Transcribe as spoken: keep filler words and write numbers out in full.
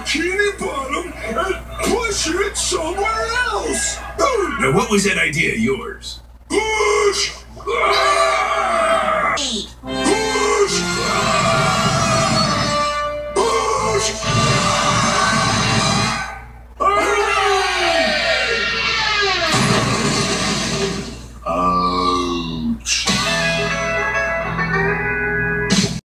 bikini bottom and push it somewhere else. Now, what was that idea of yours? Push! Ah!